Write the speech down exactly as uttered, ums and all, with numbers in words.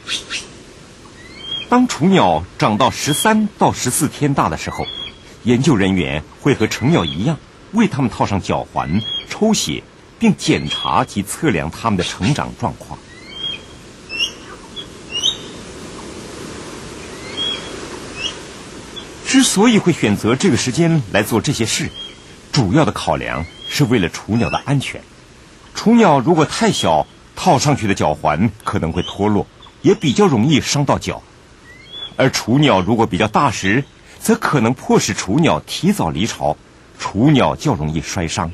当雏鸟长到十三到十四天大的时候，研究人员会和成鸟一样，为它们套上脚环、抽血，并检查及测量它们的成长状况。之所以会选择这个时间来做这些事，主要的考量是为了雏鸟的安全。雏鸟如果太小，套上去的脚环可能会脱落，也比较容易伤到脚；而雏鸟如果比较大时，则可能迫使雏鸟提早离巢，雏鸟较容易摔伤。